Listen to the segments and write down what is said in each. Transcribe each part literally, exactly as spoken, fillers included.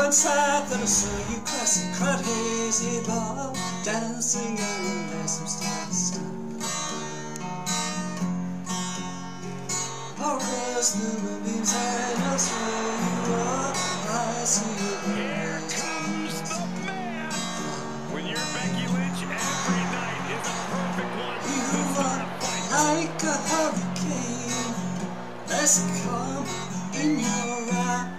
Once I thought I saw you crossing crowd hazy bar, dancing in the lace of stars. Across the moonbeams, I know where you are. I see you there. Here comes the man. When you're Becky Lynch, every night is a perfect one. You are like a hurricane. Let's come in your eyes.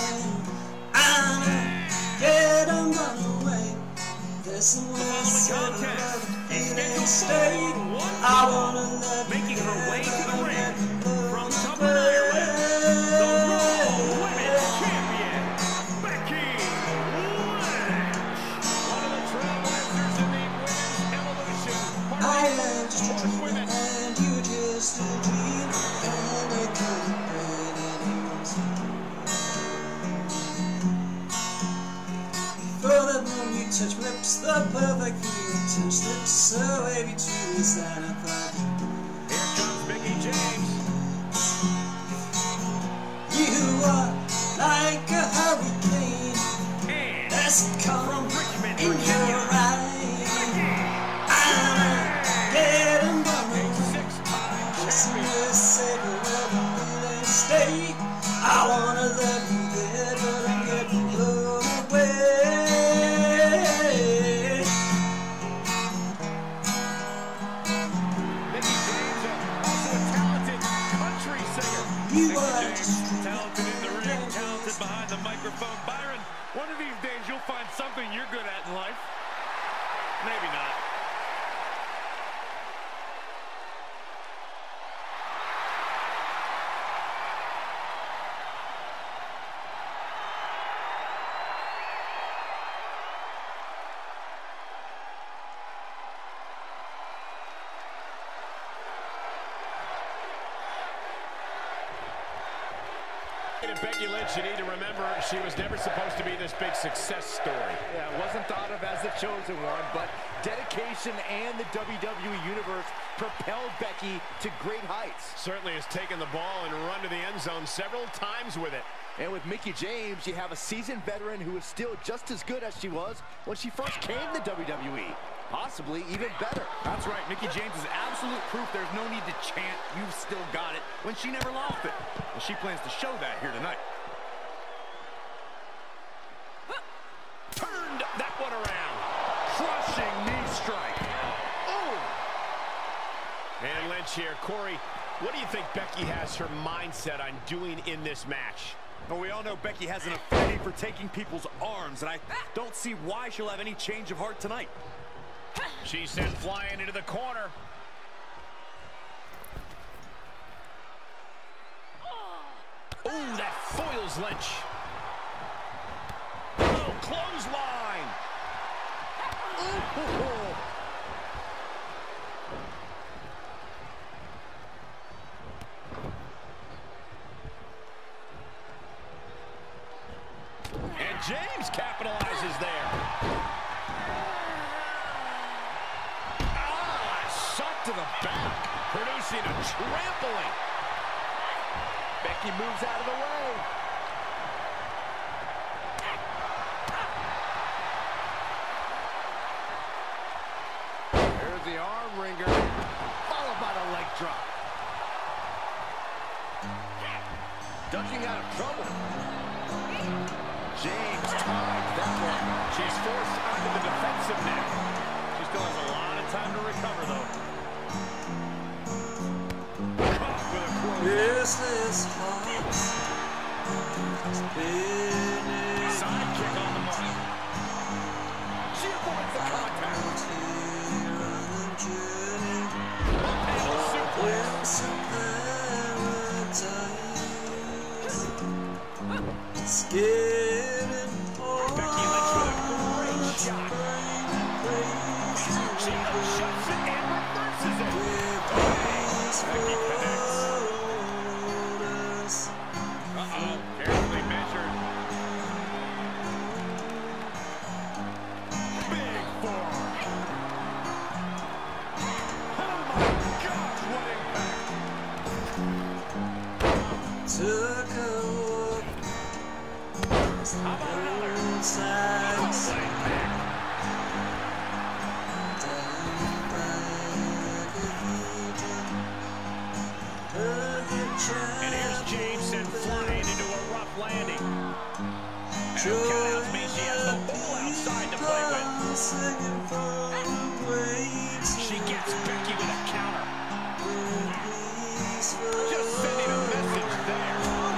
Get and run away. There's somewhere set in a state. I wanna let making you her way to the get ring from away. Dublin, Ireland, the Raw Women's Champion, Becky Lynch. One of the trailblazers in the women's evolution. I am just a dream and you just a dream, and I couldn't break anyone's dream. For the moment you touch my lips, the perfect thing you touch lips, so wavy trees that I thought. Here comes Mickie James. You are like a hurricane. And Let's come from Richmond, in Virginia, your eyes. I'm getting bummed. six-time Listen champion. to say the word in a state. I wanna let you there, but I'm getting blown away. Mickie James, uh, also a talented country singer. You Mickie are James, just talented in the ring, talented behind the microphone. Byron, one of these days you'll find something you're good at in life. Maybe not. Becky Lynch, you need to remember, she was never supposed to be this big success story. Yeah, it wasn't thought of as the chosen one, but dedication and the W W E Universe propelled Becky to great heights. Certainly has taken the ball and run to the end zone several times with it. And with Mickie James, you have a seasoned veteran who is still just as good as she was when she first came to W W E. Possibly even better. That's right. Mickie James is absolute proof there's no need to chant, "You've still got it," when she never lost it. And she plans to show that here tonight. Turned that one around. Crushing knee strike. Oh! And Lynch here. Corey, what do you think Becky has her mindset on doing in this match? But we all know Becky has an affinity for taking people's arms, and I don't see why she'll have any change of heart tonight. She sent flying into the corner. Oh, that foils Lynch. Oh, clothesline. Oh. And James capitalizes there. To the back, producing a trampling. Becky moves out of the way. There's the arm wringer, followed by the leg drop. Ducking out of trouble. James tied that one. She's forced onto the defensive now. She still has a lot of time to recover, though. Restless hearts spinning. Side kick on the mark. She avoids the contact. Uphill suplex. It's getting Becky Lynch with a great shot. She shuts it and reverses it. Becky connects. Uh-oh, carefully measured. Big forearm. Oh my gosh, what impact. took a look. How about another? Both sides. Oh, leg kick. And here's James sent flying into a rough landing. And her countouts mean she has the whole outside to play with. She gets Becky with a counter. Just sending a message there.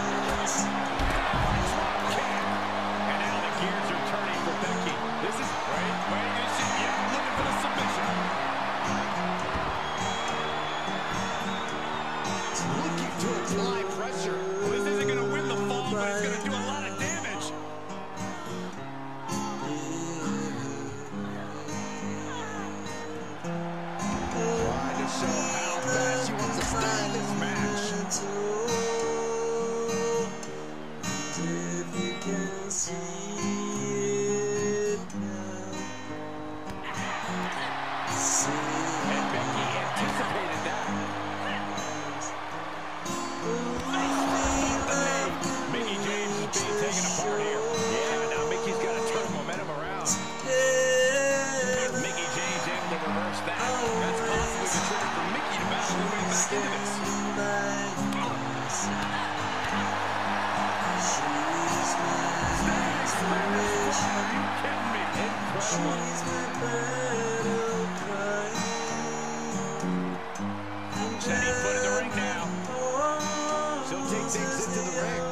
Drop kick. And now the gears are turning for Becky. This is great. Wait, you see, yeah, looking for the submission. Looking to apply pressure. Well, this isn't going to win the fall, but it's going to do a lot of damage. Trying to show how fast she wants to stay in this match. If you can see it now. See And Becky anticipated that. Mickie James is being taken apart here. Yeah, now Mickey's got to turn momentum around. Mickie James able to reverse that. That's possibly the trigger for Mickey to battle her way back into this. Are you kidding me? Incredible. Setting foot in the ring now. She'll take things into the ring.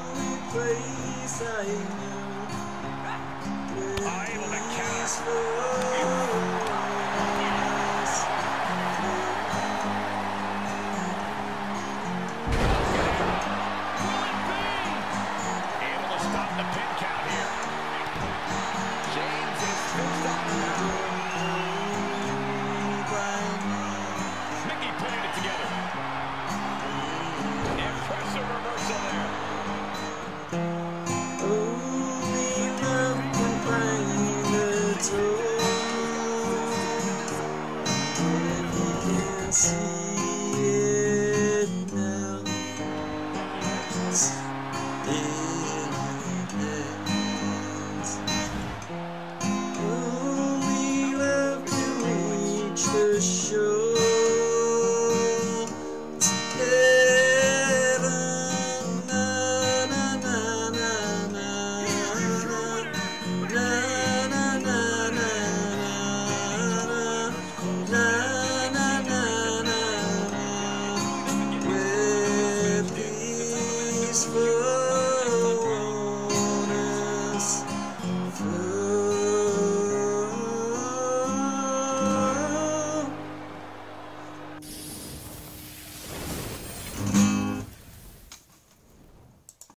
Ah, able to counter. Able to stop the pin count here. James is fixed on her now. Mickey putting it together. Impressive reversal there. Only love can find the truth. If you can see it now, it ends. Only love can reach the shore together. Na na na na na na na na na na na na na. With these